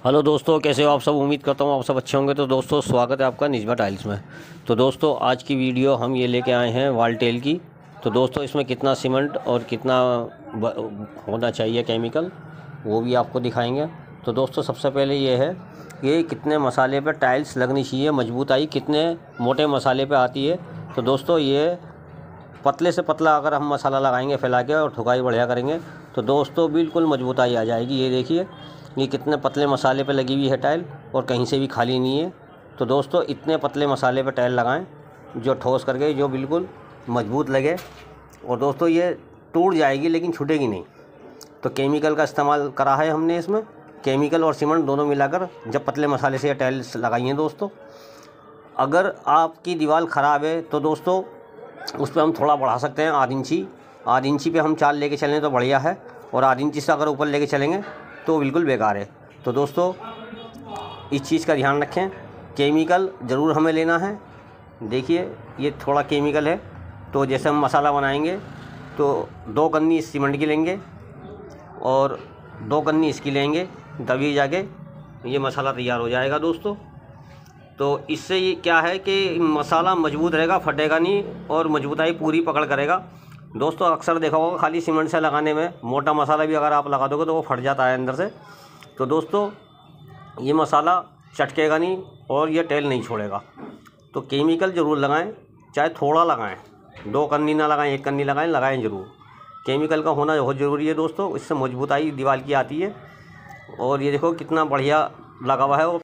Hello दोस्तों, कैसे हो आप सब। उम्मीद करता हूँ आप सब अच्छे होंगे। तो दोस्तों स्वागत है आपका निजमा टाइल्स में। तो दोस्तों आज की वीडियो हम ये लेके आए हैं वालटेल की। तो दोस्तों इसमें कितना सीमेंट और कितना होना चाहिए केमिकल, वो भी आपको दिखाएंगे। तो दोस्तों सबसे पहले ये है कि कितने मसाले पे टाइल्स लगनी चाहिए, मजबूताई कितने मोटे मसाले पे आती है। तो दोस्तों ये पतले से पतला अगर हम मसाला लगाएंगे फैला के और ठुकाई बढ़िया करेंगे तो दोस्तों बिल्कुल मजबूताई आ जाएगी। ये देखिए ये कितने पतले मसाले पे लगी हुई है टाइल और कहीं से भी खाली नहीं है। तो दोस्तों इतने पतले मसाले पे टाइल लगाएं जो ठोस करके जो बिल्कुल मजबूत लगे। और दोस्तों ये टूट जाएगी लेकिन छूटेगी नहीं। तो केमिकल का इस्तेमाल करा है हमने इसमें, केमिकल और सीमेंट दोनों मिलाकर जब पतले मसाले से ये टाइल्स लगाई हैं। दोस्तों अगर आपकी दीवार ख़राब है तो दोस्तों उस पर हम थोड़ा बढ़ा सकते हैं, आध इंची पे हम चाल लेके चलें तो बढ़िया है, और आध इंची से अगर ऊपर लेके चलेंगे तो बिल्कुल बेकार है। तो दोस्तों इस चीज़ का ध्यान रखें, केमिकल ज़रूर हमें लेना है। देखिए ये थोड़ा केमिकल है, तो जैसे हम मसाला बनाएंगे तो 2 कन्नी सीमेंट की लेंगे और 2 कन्नी इसकी लेंगे, तभी जाके ये मसाला तैयार हो जाएगा। दोस्तों तो इससे ये क्या है कि मसाला मजबूत रहेगा, फटेगा नहीं और मजबूताई पूरी पकड़ करेगा। दोस्तों अक्सर देखा होगा खाली सीमेंट से लगाने में मोटा मसाला भी अगर आप लगा दोगे तो वो फट जाता है अंदर से। तो दोस्तों ये मसाला चटकेगा नहीं और ये टेल नहीं छोड़ेगा। तो केमिकल ज़रूर लगाएं, चाहे थोड़ा लगाएं, 2 कन्नी ना लगाएं, 1 कन्नी लगाएं, लगाएं ज़रूर। केमिकल का होना बहुत ज़रूरी है दोस्तों, इससे मजबूताई दीवार की आती है। और ये देखो कितना बढ़िया लगा हुआ है।